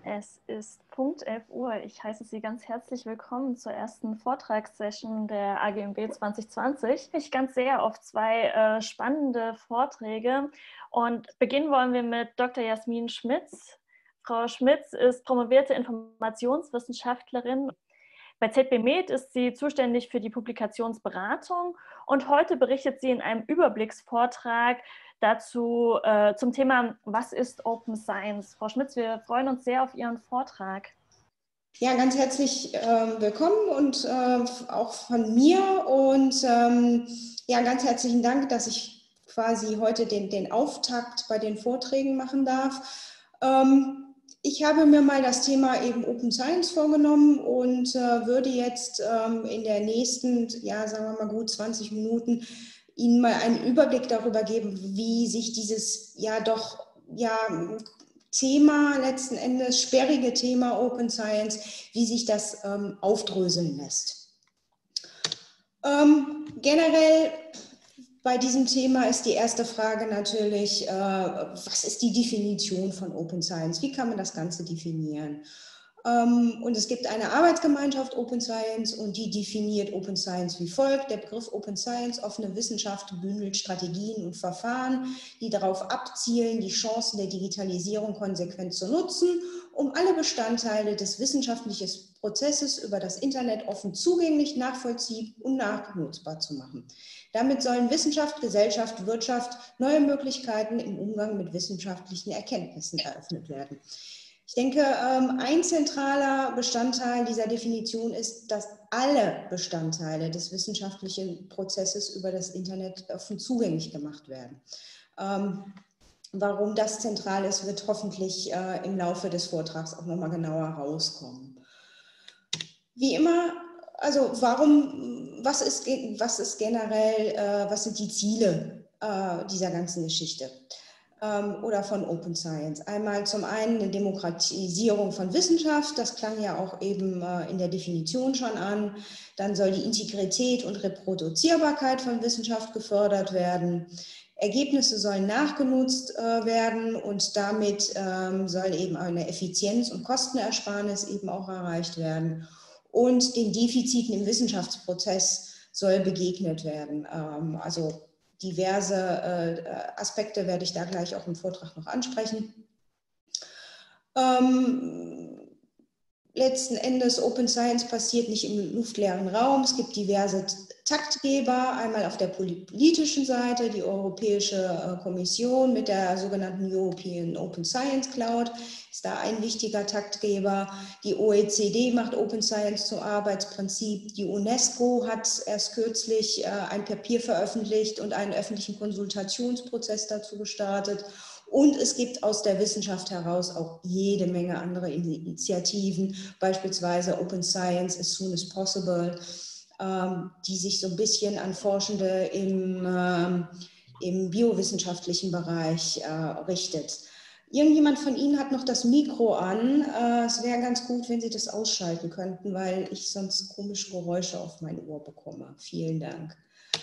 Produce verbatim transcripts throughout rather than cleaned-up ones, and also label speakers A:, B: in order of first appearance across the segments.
A: Es ist Punkt elf Uhr. Ich heiße Sie ganz herzlich willkommen zur ersten Vortragssession der A G M B zwanzig zwanzig. Ich ganz sehr auf zwei äh, spannende Vorträge und beginnen wollen wir mit Doktor Jasmin Schmitz. Frau Schmitz ist promovierte Informationswissenschaftlerin. Bei Z B Med ist sie zuständig für die Publikationsberatung und heute berichtet sie in einem Überblicksvortrag dazu äh, zum Thema, was ist Open Science? Frau Schmitz, wir freuen uns sehr auf Ihren Vortrag.
B: Ja, ganz herzlich äh, willkommen und äh, auch von mir und ähm, ja, ganz herzlichen Dank, dass ich quasi heute den, den Auftakt bei den Vorträgen machen darf. Ähm, ich habe mir mal das Thema eben Open Science vorgenommen und äh, würde jetzt ähm, in der nächsten, ja, sagen wir mal gut zwanzig Minuten Ihnen mal einen Überblick darüber geben, wie sich dieses ja doch ja Thema, letzten Endes sperrige Thema Open Science, wie sich das ähm, aufdröseln lässt. Ähm, generell bei diesem Thema ist die erste Frage natürlich, äh, was ist die Definition von Open Science? Wie kann man das Ganze definieren? Ähm, und es gibt eine Arbeitsgemeinschaft Open Science und die definiert Open Science wie folgt. Der Begriff Open Science, offene Wissenschaft, bündelt Strategien und Verfahren, die darauf abzielen, die Chancen der Digitalisierung konsequent zu nutzen, um alle Bestandteile des wissenschaftlichen Prozesses über das Internet offen zugänglich, nachvollziehbar und nachnutzbar zu machen. Damit sollen Wissenschaft, Gesellschaft, Wirtschaft neue Möglichkeiten im Umgang mit wissenschaftlichen Erkenntnissen eröffnet werden. Ich denke, ein zentraler Bestandteil dieser Definition ist, dass alle Bestandteile des wissenschaftlichen Prozesses über das Internet offen zugänglich gemacht werden. Warum das zentral ist, wird hoffentlich im Laufe des Vortrags auch nochmal genauer rauskommen. Wie immer, also warum, was ist, was ist generell, was sind die Ziele dieser ganzen Geschichte? Oder von Open Science. Einmal zum einen eine Demokratisierung von Wissenschaft, das klang ja auch eben in der Definition schon an. Dann soll die Integrität und Reproduzierbarkeit von Wissenschaft gefördert werden. Ergebnisse sollen nachgenutzt werden und damit soll eben eine Effizienz- und Kostenersparnis eben auch erreicht werden. Und den Defiziten im Wissenschaftsprozess soll begegnet werden. Also diverse äh, Aspekte werde ich da gleich auch im Vortrag noch ansprechen. Ähm, letzten Endes, Open Science passiert nicht im luftleeren Raum. Es gibt diverse Taktgeber, einmal auf der politischen Seite, die Europäische äh, Kommission mit der sogenannten European Open Science Cloud ist da ein wichtiger Taktgeber. Die O E C D macht Open Science zum Arbeitsprinzip. Die UNESCO hat erst kürzlich äh, ein Papier veröffentlicht und einen öffentlichen Konsultationsprozess dazu gestartet. Und es gibt aus der Wissenschaft heraus auch jede Menge andere Initiativen, beispielsweise Open Science as soon as possible, ähm, die sich so ein bisschen an Forschende im, ähm, im biowissenschaftlichen Bereich äh, richtet. Irgendjemand von Ihnen hat noch das Mikro an. Äh, es wäre ganz gut, wenn Sie das ausschalten könnten, weil ich sonst komische Geräusche auf mein Ohr bekomme. Vielen Dank.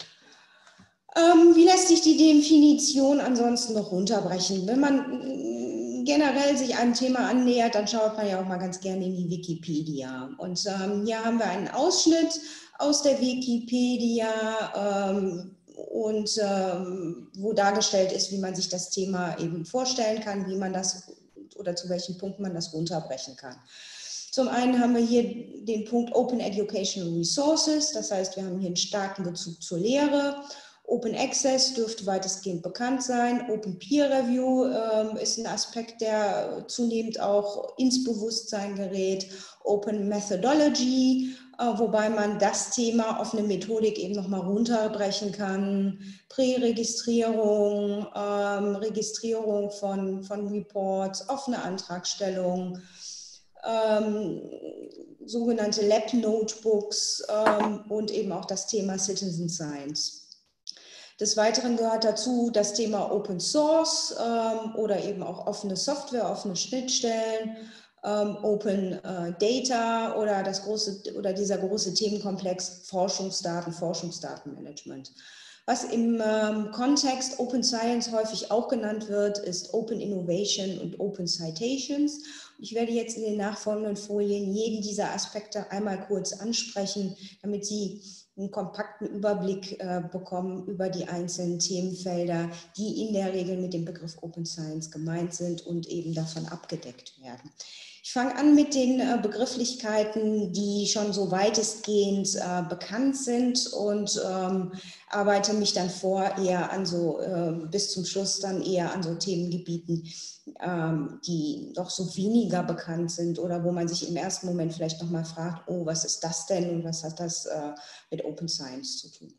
B: Ähm, wie lässt sich die Definition ansonsten noch runterbrechen? Wenn man generell sich einem Thema annähert, dann schaut man ja auch mal ganz gerne in die Wikipedia. Und ähm, hier haben wir einen Ausschnitt aus der Wikipedia ähm, und ähm, wo dargestellt ist, wie man sich das Thema eben vorstellen kann, wie man das oder zu welchen Punkten man das runterbrechen kann. Zum einen haben wir hier den Punkt Open Educational Resources, das heißt, wir haben hier einen starken Bezug zur Lehre. Open Access dürfte weitestgehend bekannt sein. Open Peer Review äh, ist ein Aspekt, der zunehmend auch ins Bewusstsein gerät. Open Methodology, äh, wobei man das Thema offene Methodik eben nochmal runterbrechen kann. Präregistrierung, ähm, Registrierung von, von Reports, offene Antragstellung. Ähm, sogenannte Lab Notebooks ähm, und eben auch das Thema Citizen Science. Des Weiteren gehört dazu das Thema Open Source ähm, oder eben auch offene Software, offene Schnittstellen, ähm, Open äh, Data oder, das große, oder dieser große Themenkomplex Forschungsdaten, Forschungsdatenmanagement. Was im ähm, Kontext Open Science häufig auch genannt wird, ist Open Innovation und Open Citations, Ich werde jetzt in den nachfolgenden Folien jeden dieser Aspekte einmal kurz ansprechen, damit Sie einen kompakten Überblick äh, bekommen über die einzelnen Themenfelder, die in der Regel mit dem Begriff Open Science gemeint sind und eben davon abgedeckt werden. Ich fange an mit den äh, Begrifflichkeiten, die schon so weitestgehend äh, bekannt sind und ähm, arbeite mich dann vor eher an so, äh, bis zum Schluss dann eher an so Themengebieten, ähm, die doch so weniger bekannt sind oder wo man sich im ersten Moment vielleicht nochmal fragt, oh, was ist das denn und was hat das äh, mit Open Science zu tun?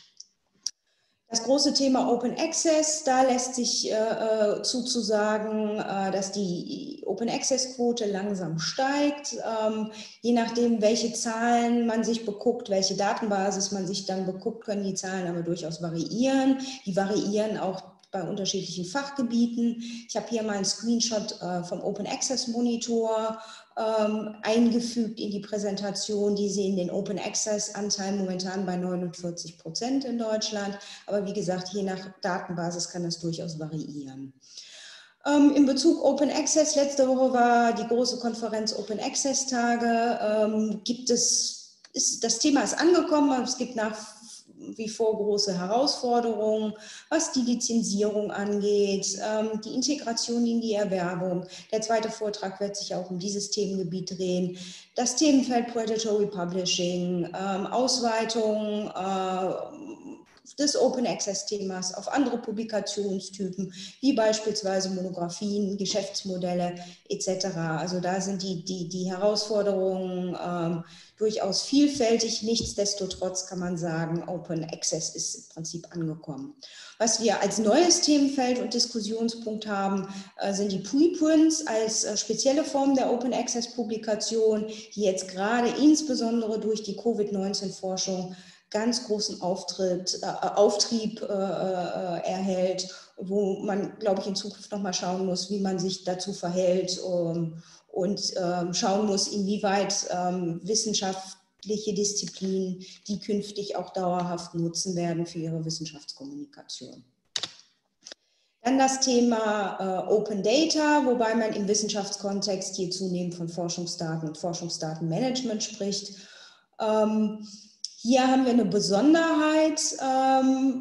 B: Das große Thema Open Access, da lässt sich äh, zuzusagen, äh, dass die Open Access Quote langsam steigt. Ähm, je nachdem, welche Zahlen man sich beguckt, welche Datenbasis man sich dann beguckt, können die Zahlen aber durchaus variieren. Die variieren auch bei unterschiedlichen Fachgebieten. Ich habe hier mal einen Screenshot äh, vom Open Access Monitor ähm, eingefügt in die Präsentation. Die sehen den Open Access Anteil momentan bei neunundvierzig Prozent in Deutschland. Aber wie gesagt, je nach Datenbasis kann das durchaus variieren. Ähm, in Bezug Open Access, letzte Woche war die große Konferenz Open Access Tage. Ähm, gibt es, ist, das Thema ist angekommen, aber es gibt nach wie vor große Herausforderungen, was die Lizenzierung angeht, ähm, die Integration in die Erwerbung. Der zweite Vortrag wird sich auch um dieses Themengebiet drehen. Das Themenfeld Predatory Publishing, ähm, Ausweitung äh, des Open Access Themas auf andere Publikationstypen, wie beispielsweise Monographien, Geschäftsmodelle et cetera. Also da sind die, die, die Herausforderungen ähm, durchaus vielfältig. Nichtsdestotrotz kann man sagen, Open Access ist im Prinzip angekommen. Was wir als neues Themenfeld und Diskussionspunkt haben, äh, sind die Preprints als äh, spezielle Form der Open Access Publikation, die jetzt gerade insbesondere durch die Covid neunzehn Forschung ganz großen Auftritt, äh, Auftrieb äh, äh, erhält, wo man, glaube ich, in Zukunft nochmal schauen muss, wie man sich dazu verhält um, und ähm, schauen muss, inwieweit ähm, wissenschaftliche Disziplinen die künftig auch dauerhaft nutzen werden für ihre Wissenschaftskommunikation. Dann das Thema äh, Open Data, wobei man im Wissenschaftskontext hier zunehmend von Forschungsdaten und Forschungsdatenmanagement spricht. Ähm, Hier haben wir eine Besonderheit, ähm,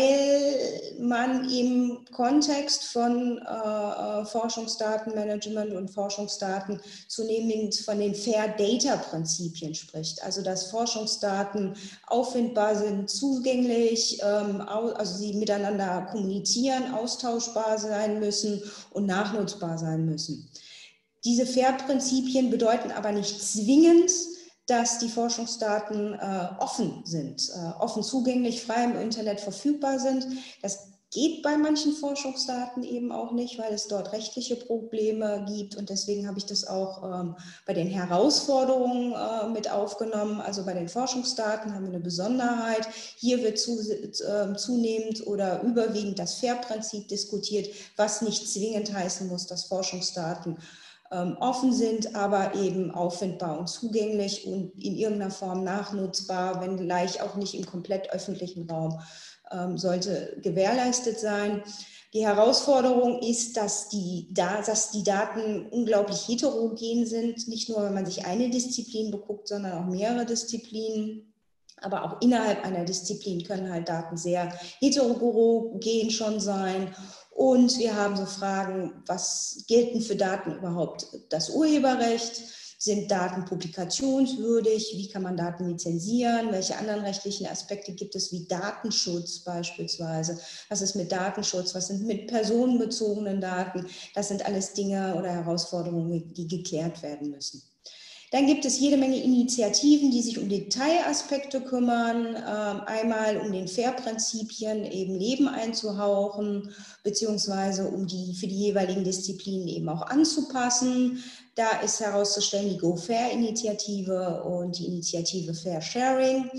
B: weil man im Kontext von äh, Forschungsdatenmanagement und Forschungsdaten zunehmend von den Fair Data Prinzipien spricht. Also dass Forschungsdaten auffindbar sind, zugänglich, ähm, also sie miteinander kommunizieren, austauschbar sein müssen und nachnutzbar sein müssen. Diese Fair Prinzipien bedeuten aber nicht zwingend, dass die Forschungsdaten äh, offen sind, äh, offen zugänglich, frei im Internet verfügbar sind. Das geht bei manchen Forschungsdaten eben auch nicht, weil es dort rechtliche Probleme gibt. Und deswegen habe ich das auch ähm, bei den Herausforderungen äh, mit aufgenommen. Also bei den Forschungsdaten haben wir eine Besonderheit. Hier wird zu, äh, zunehmend oder überwiegend das Fair-Prinzip diskutiert, was nicht zwingend heißen muss, dass Forschungsdaten offen sind, aber eben auffindbar und zugänglich und in irgendeiner Form nachnutzbar, wenngleich auch nicht im komplett öffentlichen Raum, ähm, sollte gewährleistet sein. Die Herausforderung ist, dass die, dass die Daten unglaublich heterogen sind, nicht nur, wenn man sich eine Disziplin beguckt, sondern auch mehrere Disziplinen. Aber auch innerhalb einer Disziplin können halt Daten sehr heterogen schon sein. Und wir haben so Fragen, was gilt denn für Daten überhaupt das Urheberrecht? Sind Daten publikationswürdig? Wie kann man Daten lizenzieren? Welche anderen rechtlichen Aspekte gibt es, wie Datenschutz beispielsweise? Was ist mit Datenschutz? Was sind mit personenbezogenen Daten? Das sind alles Dinge oder Herausforderungen, die geklärt werden müssen. Dann gibt es jede Menge Initiativen, die sich um Detailaspekte kümmern, einmal um den Fair-Prinzipien eben Leben einzuhauchen, beziehungsweise um die für die jeweiligen Disziplinen eben auch anzupassen. Da ist herauszustellen die Go-Fair-Initiative und die Initiative Fair Sharing.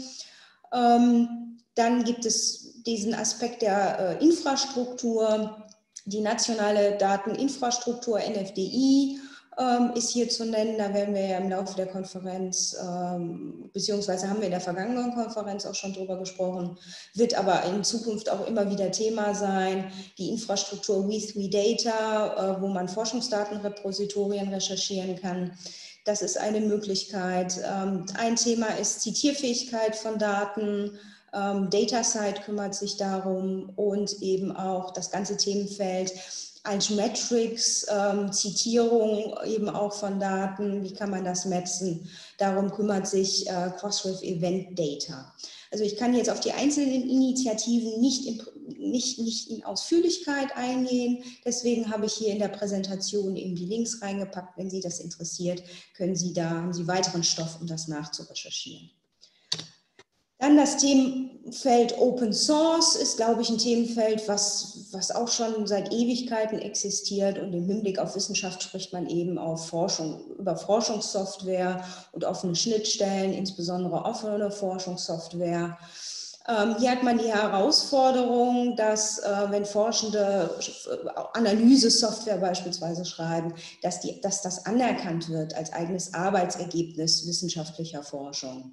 B: Dann gibt es diesen Aspekt der Infrastruktur, die nationale Dateninfrastruktur N F D I, ähm, ist hier zu nennen. Da werden wir ja im Laufe der Konferenz, ähm, beziehungsweise haben wir in der vergangenen Konferenz auch schon drüber gesprochen, wird aber in Zukunft auch immer wieder Thema sein. Die Infrastruktur We drei Data, äh, wo man Forschungsdatenrepositorien recherchieren kann. Das ist eine Möglichkeit. Ähm, ein Thema ist Zitierfähigkeit von Daten. Ähm, DataCite kümmert sich darum und eben auch das ganze Themenfeld Altmetrics, ähm, Zitierung eben auch von Daten, wie kann man das messen? Darum kümmert sich äh, Crossref Event Data. Also ich kann jetzt auf die einzelnen Initiativen nicht in, nicht, nicht in Ausführlichkeit eingehen, deswegen habe ich hier in der Präsentation eben die Links reingepackt. Wenn Sie das interessiert, können Sie da, haben Sie weiteren Stoff, um das nachzurecherchieren. Dann das Themenfeld Open Source ist, glaube ich, ein Themenfeld, was, was auch schon seit Ewigkeiten existiert, und im Hinblick auf Wissenschaft spricht man eben auf Forschung, über Forschungssoftware und offene Schnittstellen, insbesondere offene Forschungssoftware. Ähm, hier hat man die Herausforderung, dass äh, wenn Forschende Analysesoftware beispielsweise schreiben, dass, die, dass das anerkannt wird als eigenes Arbeitsergebnis wissenschaftlicher Forschung.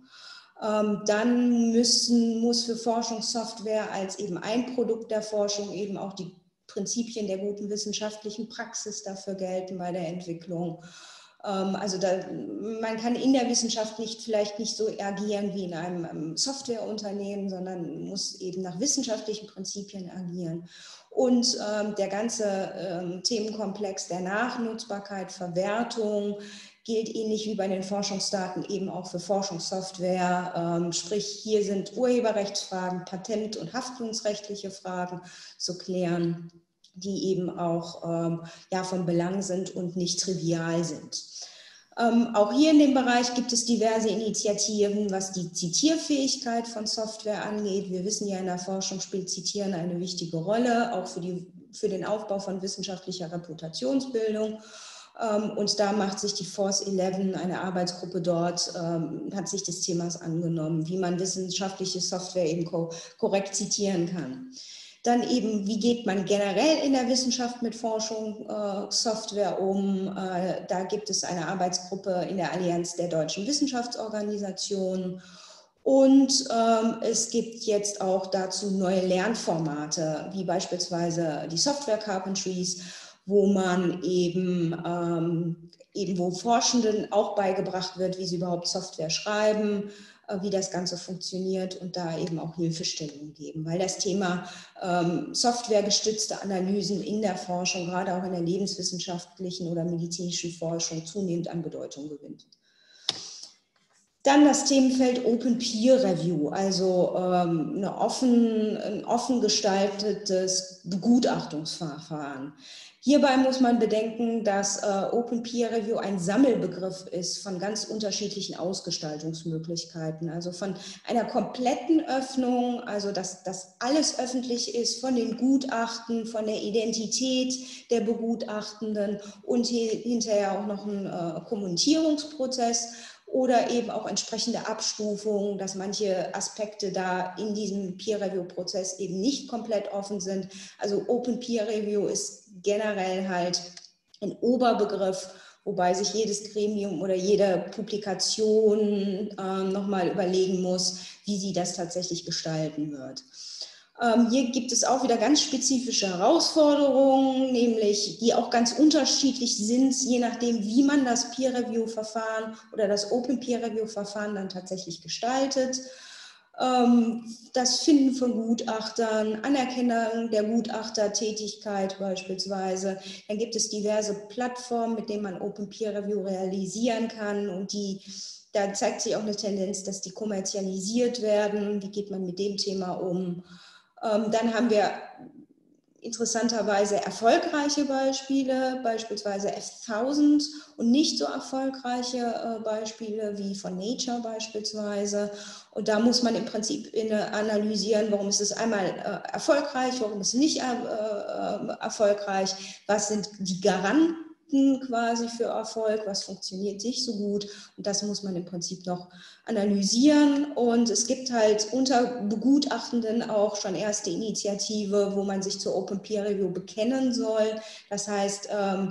B: Dann müssen, muss für Forschungssoftware als eben ein Produkt der Forschung eben auch die Prinzipien der guten wissenschaftlichen Praxis dafür gelten bei der Entwicklung. Also da, man kann in der Wissenschaft nicht, vielleicht nicht so agieren wie in einem Softwareunternehmen, sondern muss eben nach wissenschaftlichen Prinzipien agieren. Und ähm, der ganze ähm, Themenkomplex der Nachnutzbarkeit, Verwertung, gilt ähnlich wie bei den Forschungsdaten eben auch für Forschungssoftware. Ähm, sprich, hier sind Urheberrechtsfragen, Patent- und haftungsrechtliche Fragen zu klären, die eben auch ähm, ja, von Belang sind und nicht trivial sind. Ähm, auch hier in dem Bereich gibt es diverse Initiativen, was die Zitierfähigkeit von Software angeht. Wir wissen ja, in der Forschung spielt Zitieren eine wichtige Rolle, auch für, die, für den Aufbau von wissenschaftlicher Reputationsbildung. Und da macht sich die Force elf, eine Arbeitsgruppe dort, hat sich des Themas angenommen, wie man wissenschaftliche Software eben korrekt zitieren kann. Dann eben, wie geht man generell in der Wissenschaft mit Forschung, äh, Software um? Äh, da gibt es eine Arbeitsgruppe in der Allianz der deutschen Wissenschaftsorganisationen. Und ähm, es gibt jetzt auch dazu neue Lernformate, wie beispielsweise die Software Carpentries, wo man eben, ähm, eben, wo Forschenden auch beigebracht wird, wie sie überhaupt Software schreiben, äh, wie das Ganze funktioniert, und da eben auch Hilfestellungen geben, weil das Thema ähm, softwaregestützte Analysen in der Forschung, gerade auch in der lebenswissenschaftlichen oder medizinischen Forschung, zunehmend an Bedeutung gewinnt. Dann das Themenfeld Open Peer Review, also ähm, eine offen, ein offen gestaltetes Begutachtungsverfahren. Hierbei muss man bedenken, dass äh, Open Peer Review ein Sammelbegriff ist von ganz unterschiedlichen Ausgestaltungsmöglichkeiten. Also von einer kompletten Öffnung, also dass, dass alles öffentlich ist, von den Gutachten, von der Identität der Begutachtenden und hinterher auch noch ein äh, Kommentierungsprozess. Oder eben auch entsprechende Abstufungen, dass manche Aspekte da in diesem Peer-Review-Prozess eben nicht komplett offen sind. Also Open Peer-Review ist generell halt ein Oberbegriff, wobei sich jedes Gremium oder jede Publikation äh, nochmal überlegen muss, wie sie das tatsächlich gestalten wird. Ähm, hier gibt es auch wieder ganz spezifische Herausforderungen, nämlich die auch ganz unterschiedlich sind, je nachdem, wie man das Peer-Review-Verfahren oder das Open Peer-Review-Verfahren dann tatsächlich gestaltet. Ähm, das Finden von Gutachtern, Anerkennung der Gutachtertätigkeit beispielsweise. Dann gibt es diverse Plattformen, mit denen man Open Peer-Review realisieren kann, und die da zeigt sich auch eine Tendenz, dass die kommerzialisiert werden. Wie geht man mit dem Thema um? Dann haben wir interessanterweise erfolgreiche Beispiele, beispielsweise F tausend, und nicht so erfolgreiche Beispiele wie von Nature beispielsweise. Und da muss man im Prinzip analysieren, warum ist es einmal erfolgreich, warum ist es nicht erfolgreich, was sind die Garanten quasi für Erfolg, was funktioniert nicht so gut, und das muss man im Prinzip noch analysieren. Und es gibt halt unter Begutachtenden auch schon erste Initiative, wo man sich zur Open Peer Review bekennen soll. Das heißt, ähm,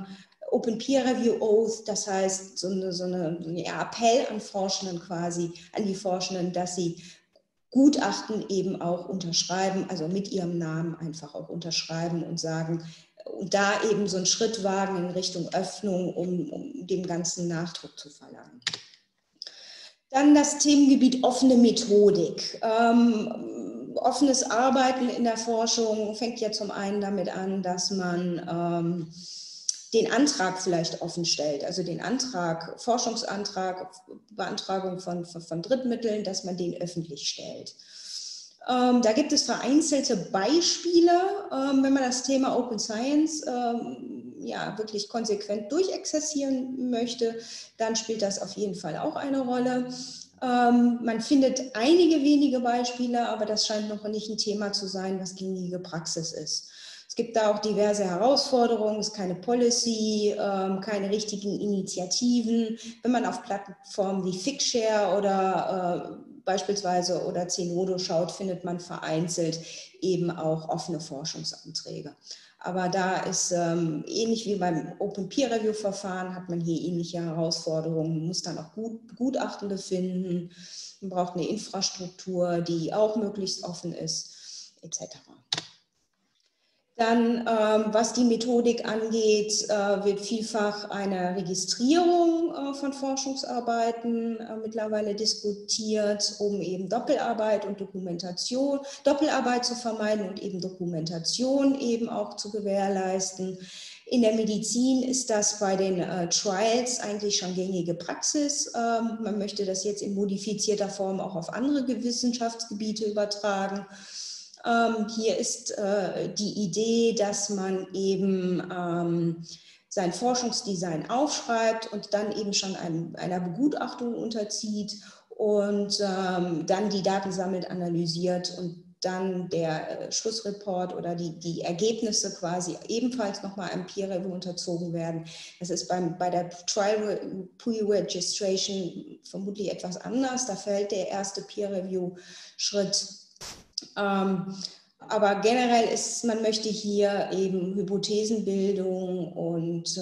B: Open Peer Review Oath, das heißt so eine, so eine ja, Appell an Forschenden quasi, an die Forschenden, dass sie Gutachten eben auch unterschreiben, also mit ihrem Namen einfach auch unterschreiben und sagen, und da eben so einen Schritt wagen in Richtung Öffnung, um, um dem Ganzen Nachdruck zu verleihen. Dann das Themengebiet offene Methodik. Ähm, offenes Arbeiten in der Forschung fängt ja zum einen damit an, dass man ähm, den Antrag vielleicht offen stellt, also den Antrag, Forschungsantrag, Beantragung von, von, von Drittmitteln, dass man den öffentlich stellt. Ähm, da gibt es vereinzelte Beispiele, ähm, wenn man das Thema Open Science ähm, ja, wirklich konsequent durchexerzieren möchte, dann spielt das auf jeden Fall auch eine Rolle. Ähm, man findet einige wenige Beispiele, aber das scheint noch nicht ein Thema zu sein, was gängige Praxis ist. Es gibt da auch diverse Herausforderungen, es ist keine Policy, ähm, keine richtigen Initiativen. Wenn man auf Plattformen wie Figshare oder äh, beispielsweise oder Zenodo schaut, findet man vereinzelt eben auch offene Forschungsanträge. Aber da ist ähm, ähnlich wie beim Open Peer Review Verfahren, hat man hier ähnliche Herausforderungen. Man muss dann auch gut, Gutachtende finden, man braucht eine Infrastruktur, die auch möglichst offen ist, et cetera. Dann, ähm, was die Methodik angeht, äh, wird vielfach eine Registrierung äh, von Forschungsarbeiten äh, mittlerweile diskutiert, um eben Doppelarbeit und Dokumentation, Doppelarbeit zu vermeiden und eben Dokumentation eben auch zu gewährleisten. In der Medizin ist das bei den äh, Trials eigentlich schon gängige Praxis. Ähm, man möchte das jetzt in modifizierter Form auch auf andere Wissenschaftsgebiete übertragen. Ähm, hier ist äh, die Idee, dass man eben ähm, sein Forschungsdesign aufschreibt und dann eben schon einem, einer Begutachtung unterzieht und ähm, dann die Daten sammelt, analysiert und dann der äh, Schlussreport oder die, die Ergebnisse quasi ebenfalls nochmal einem Peer Review unterzogen werden. Das ist beim, bei der Trial Pre-Registration vermutlich etwas anders. Da fällt der erste Peer Review Schritt. Ähm, aber generell ist, man möchte hier eben Hypothesenbildung und äh,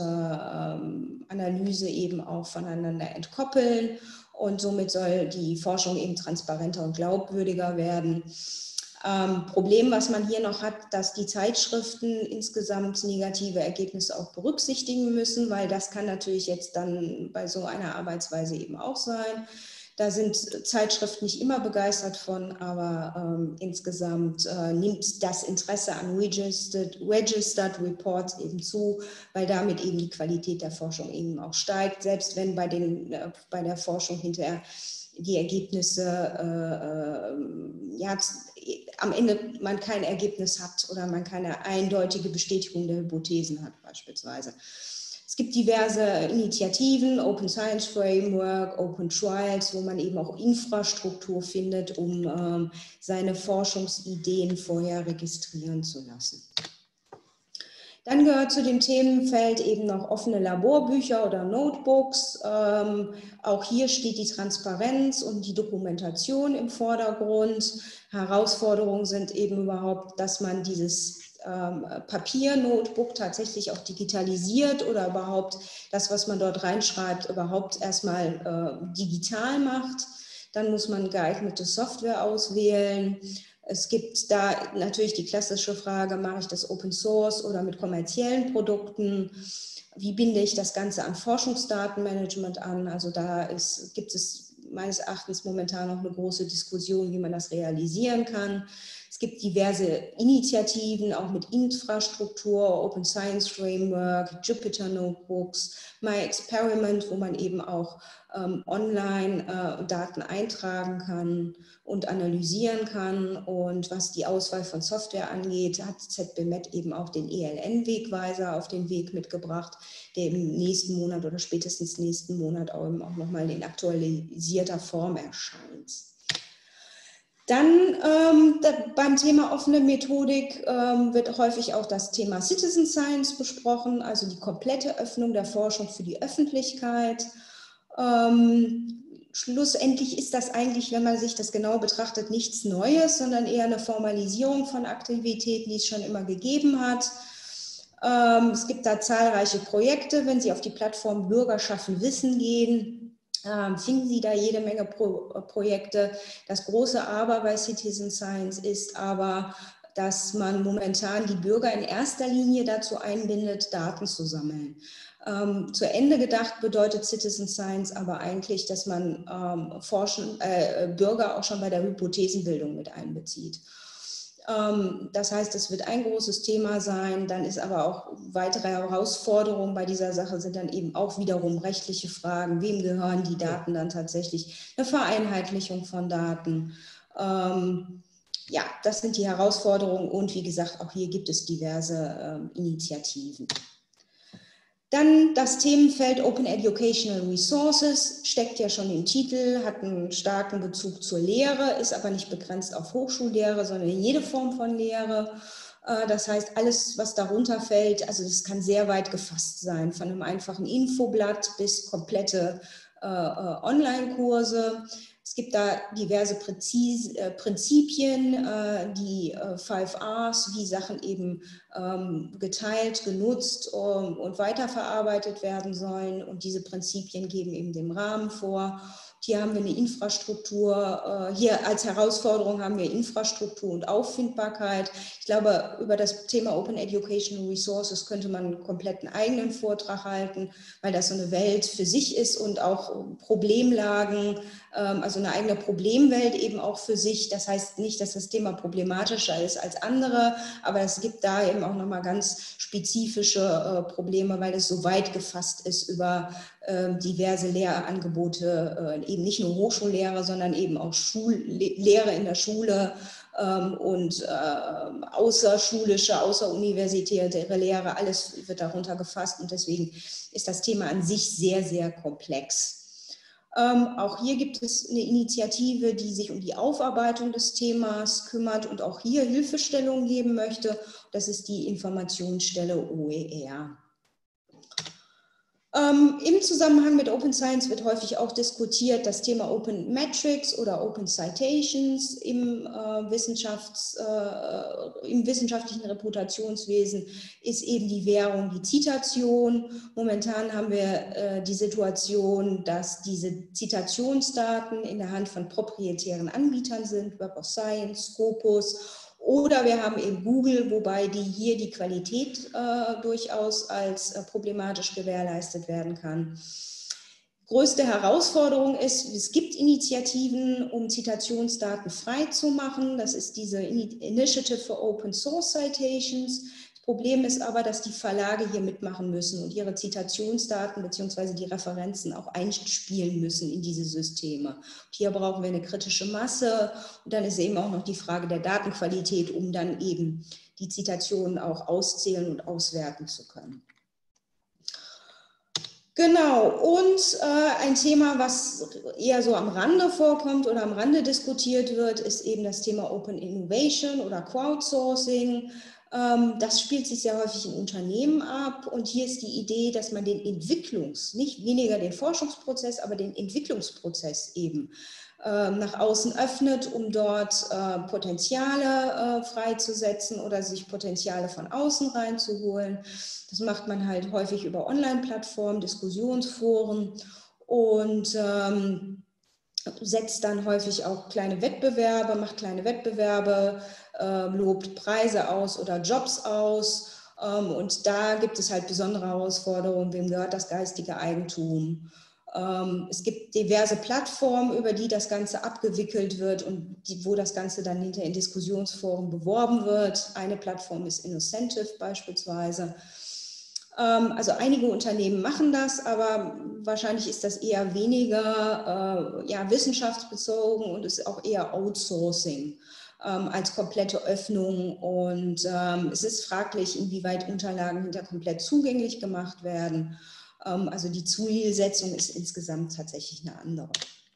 B: Analyse eben auch voneinander entkoppeln und somit soll die Forschung eben transparenter und glaubwürdiger werden. Ähm, Problem, was man hier noch hat, dass die Zeitschriften insgesamt negative Ergebnisse auch berücksichtigen müssen, weil das kann natürlich jetzt dann bei so einer Arbeitsweise eben auch sein. Da sind Zeitschriften nicht immer begeistert von, aber ähm, insgesamt äh, nimmt das Interesse an Registered, Registered Reports eben zu, weil damit eben die Qualität der Forschung eben auch steigt, selbst wenn bei, den, äh, bei der Forschung hinterher die Ergebnisse, äh, äh, ja, am Ende man kein Ergebnis hat oder man keine eindeutige Bestätigung der Hypothesen hat beispielsweise. Es gibt diverse Initiativen, Open Science Framework, Open Trials, wo man eben auch Infrastruktur findet, um ähm, seine Forschungsideen vorher registrieren zu lassen. Dann gehört zu dem Themenfeld eben noch offene Laborbücher oder Notebooks. Ähm, auch hier steht die Transparenz und die Dokumentation im Vordergrund. Herausforderungen sind eben überhaupt, dass man dieses ähm, Papier-Notebook tatsächlich auch digitalisiert oder überhaupt das, was man dort reinschreibt, überhaupt erstmal äh, digital macht. Dann muss man geeignete Software auswählen. Es gibt da natürlich die klassische Frage, mache ich das Open Source oder mit kommerziellen Produkten? Wie binde ich das Ganze an Forschungsdatenmanagement an? Also da ist, gibt es meines Erachtens momentan noch eine große Diskussion, wie man das realisieren kann. Es gibt diverse Initiativen, auch mit Infrastruktur, Open Science Framework, Jupyter Notebooks, MyExperiment, wo man eben auch ähm, online äh, Daten eintragen kann und analysieren kann. Und was die Auswahl von Software angeht, hat Z B M E D eben auch den E L N-Wegweiser auf den Weg mitgebracht, der im nächsten Monat oder spätestens nächsten Monat auch, auch nochmal in aktualisierter Form erscheint. Dann ähm, da, beim Thema offene Methodik ähm, wird häufig auch das Thema Citizen Science besprochen, also die komplette Öffnung der Forschung für die Öffentlichkeit. Ähm, schlussendlich ist das eigentlich, wenn man sich das genau betrachtet, nichts Neues, sondern eher eine Formalisierung von Aktivitäten, die es schon immer gegeben hat. Ähm, es gibt da zahlreiche Projekte. Wenn Sie auf die Plattform Bürger schaffen Wissen gehen, ähm, finden Sie da jede Menge Pro Projekte. Das große Aber bei Citizen Science ist aber, dass man momentan die Bürger in erster Linie dazu einbindet, Daten zu sammeln. Ähm, zu Ende gedacht bedeutet Citizen Science aber eigentlich, dass man ähm, Forschen, äh, Bürger auch schon bei der Hypothesenbildung mit einbezieht. Ähm, das heißt, es wird ein großes Thema sein. Dann ist aber auch weitere Herausforderungen bei dieser Sache sind dann eben auch wiederum rechtliche Fragen. Wem gehören die Daten dann tatsächlich? Eine Vereinheitlichung von Daten. Ähm, ja, das sind die Herausforderungen und wie gesagt, auch hier gibt es diverse ähm, Initiativen. Dann das Themenfeld Open Educational Resources, steckt ja schon im Titel, hat einen starken Bezug zur Lehre, ist aber nicht begrenzt auf Hochschullehre, sondern jede Form von Lehre. Das heißt, alles, was darunter fällt, also das kann sehr weit gefasst sein, von einem einfachen Infoblatt bis komplette äh, Online-Kurse. Es gibt da diverse Präzis, äh, Prinzipien, äh, die äh, Five R's, wie Sachen eben ähm, geteilt, genutzt um, und weiterverarbeitet werden sollen. Und diese Prinzipien geben eben den Rahmen vor. Hier haben wir eine Infrastruktur, äh, hier als Herausforderung haben wir Infrastruktur und Auffindbarkeit. Ich glaube, über das Thema Open Educational Resources könnte man einen kompletten eigenen Vortrag halten, weil das so eine Welt für sich ist und auch Problemlagen, ähm, also eine eigene Problemwelt eben auch für sich. Das heißt nicht, dass das Thema problematischer ist als andere, aber es gibt da eben auch nochmal ganz spezifische äh, Probleme, weil es so weit gefasst ist über äh, diverse Lehrangebote, äh, eben nicht nur Hochschullehre, sondern eben auch Schullehre in der Schule ähm, und äh, außerschulische, außeruniversitäre Lehre, alles wird darunter gefasst und deswegen ist das Thema an sich sehr, sehr komplex. Ähm, auch hier gibt es eine Initiative, die sich um die Aufarbeitung des Themas kümmert und auch hier Hilfestellung geben möchte. Das ist die Informationsstelle O E R. Ähm, Im Zusammenhang mit Open Science wird häufig auch diskutiert das Thema Open Metrics oder Open Citations im, äh, Wissenschafts-, äh, im wissenschaftlichen Reputationswesen ist eben die Währung, die Zitation. Momentan haben wir äh, die Situation, dass diese Zitationsdaten in der Hand von proprietären Anbietern sind, Web of Science, Scopus. Oder wir haben eben Google, wobei die hier die Qualität äh, durchaus als äh, problematisch gewährleistet werden kann. Größte Herausforderung ist, es gibt Initiativen, um Zitationsdaten frei zu machen. Das ist diese Initiative for Open Source Citations. Das Problem ist aber, dass die Verlage hier mitmachen müssen und ihre Zitationsdaten bzw. die Referenzen auch einspielen müssen in diese Systeme. Und hier brauchen wir eine kritische Masse und dann ist eben auch noch die Frage der Datenqualität, um dann eben die Zitationen auch auszählen und auswerten zu können. Genau, und äh, ein Thema, was eher so am Rande vorkommt oder am Rande diskutiert wird, ist eben das Thema Open Innovation oder Crowdsourcing. Ähm, das spielt sich sehr häufig in Unternehmen ab und hier ist die Idee, dass man den Entwicklungs-, nicht weniger den Forschungsprozess, aber den Entwicklungsprozess eben äh, nach außen öffnet, um dort äh, Potenziale äh, freizusetzen oder sich Potenziale von außen reinzuholen. Das macht man halt häufig über Online-Plattformen, Diskussionsforen und ähm, setzt dann häufig auch kleine Wettbewerbe, macht kleine Wettbewerbe, äh, lobt Preise aus oder Jobs aus. Ähm, und da gibt es halt besondere Herausforderungen, wem gehört das geistige Eigentum. Ähm, es gibt diverse Plattformen, über die das Ganze abgewickelt wird und die, wo das Ganze dann hinter in Diskussionsforen beworben wird. Eine Plattform ist Innocentive beispielsweise. Also einige Unternehmen machen das, aber wahrscheinlich ist das eher weniger äh, ja, wissenschaftsbezogen und ist auch eher Outsourcing ähm, als komplette Öffnung. Und ähm, es ist fraglich, inwieweit Unterlagen hinter komplett zugänglich gemacht werden. Ähm, also die Zielsetzung ist insgesamt tatsächlich eine andere.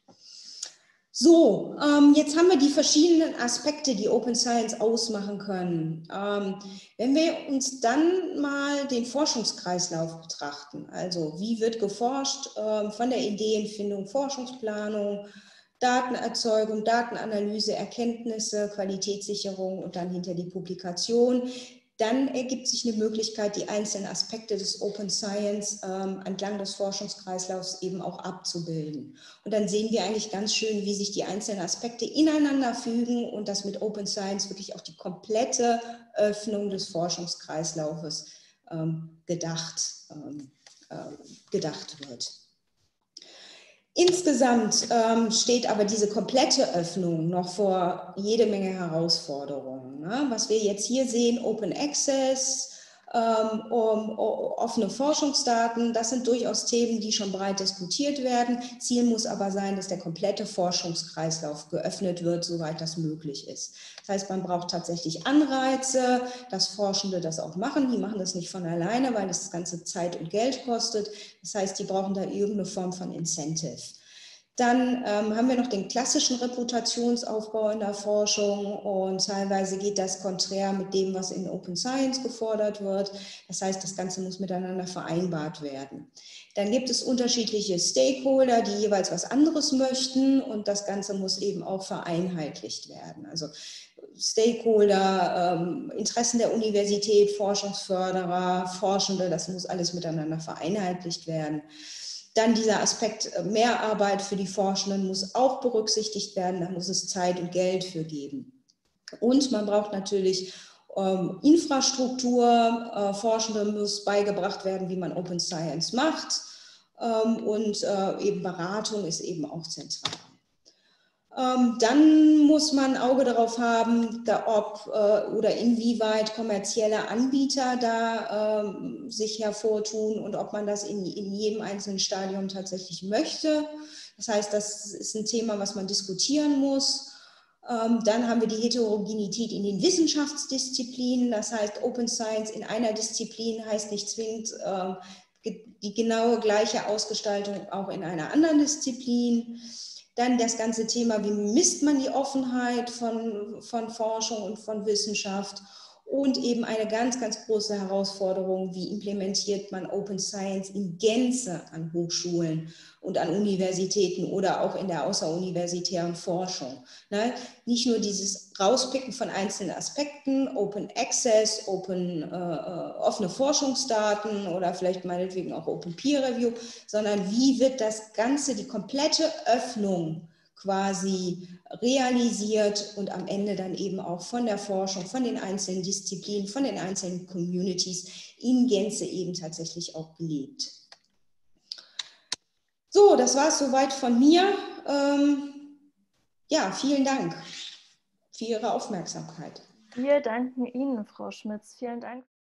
B: So, ähm, jetzt haben wir die verschiedenen Aspekte, die Open Science ausmachen können. Ähm, wenn wir uns dann mal den Forschungskreislauf betrachten, also wie wird geforscht, ähm, von der Ideenfindung, Forschungsplanung, Datenerzeugung, Datenanalyse, Erkenntnisse, Qualitätssicherung und dann hinter die Publikation. dann ergibt sich eine Möglichkeit, die einzelnen Aspekte des Open Science ähm, entlang des Forschungskreislaufs eben auch abzubilden. Und dann sehen wir eigentlich ganz schön, wie sich die einzelnen Aspekte ineinander fügen und dass mit Open Science wirklich auch die komplette Öffnung des Forschungskreislaufes ähm, gedacht, ähm, äh, gedacht wird. Insgesamt ähm, steht aber diese komplette Öffnung noch vor jede Menge Herausforderungen. Ne? Was wir jetzt hier sehen, Open Access, ähm, um, um, offene Forschungsdaten, das sind durchaus Themen, die schon breit diskutiert werden. Ziel muss aber sein, dass der komplette Forschungskreislauf geöffnet wird, soweit das möglich ist. Das heißt, man braucht tatsächlich Anreize, dass Forschende das auch machen. Die machen das nicht von alleine, weil das Ganze Zeit und Geld kostet. Das heißt, die brauchen da irgendeine Form von Incentive. Dann ähm, haben wir noch den klassischen Reputationsaufbau in der Forschung und teilweise geht das konträr mit dem, was in Open Science gefordert wird. Das heißt, das Ganze muss miteinander vereinbart werden. Dann gibt es unterschiedliche Stakeholder, die jeweils was anderes möchten und das Ganze muss eben auch vereinheitlicht werden. Also Stakeholder, ähm, Interessen der Universität, Forschungsförderer, Forschende, das muss alles miteinander vereinheitlicht werden. Dann dieser Aspekt Mehrarbeit für die Forschenden muss auch berücksichtigt werden, da muss es Zeit und Geld für geben. Und man braucht natürlich ähm, Infrastruktur, äh, Forschende muss beigebracht werden, wie man Open Science macht ähm, und äh, eben Beratung ist eben auch zentral. Ähm, dann muss man ein Auge darauf haben, da ob äh, oder inwieweit kommerzielle Anbieter da äh, sich hervortun und ob man das in, in jedem einzelnen Stadium tatsächlich möchte. Das heißt, das ist ein Thema, was man diskutieren muss. Ähm, dann haben wir die Heterogenität in den Wissenschaftsdisziplinen. Das heißt, Open Science in einer Disziplin heißt nicht zwingend äh, die genaue gleiche Ausgestaltung auch in einer anderen Disziplin. Dann das ganze Thema, wie misst man die Offenheit von, von Forschung und von Wissenschaft und eben eine ganz, ganz große Herausforderung, wie implementiert man Open Science in Gänze an Hochschulen und an Universitäten oder auch in der außeruniversitären Forschung. Ne? Nicht nur dieses Rauspicken von einzelnen Aspekten, Open Access, open, äh, offene Forschungsdaten oder vielleicht meinetwegen auch Open Peer Review, sondern wie wird das Ganze, die komplette Öffnung quasi realisiert und am Ende dann eben auch von der Forschung, von den einzelnen Disziplinen, von den einzelnen Communities in Gänze eben tatsächlich auch gelebt. So, das war es soweit von mir. Ähm, ja, vielen Dank für Ihre Aufmerksamkeit.
A: Wir danken Ihnen, Frau Schmitz. Vielen Dank.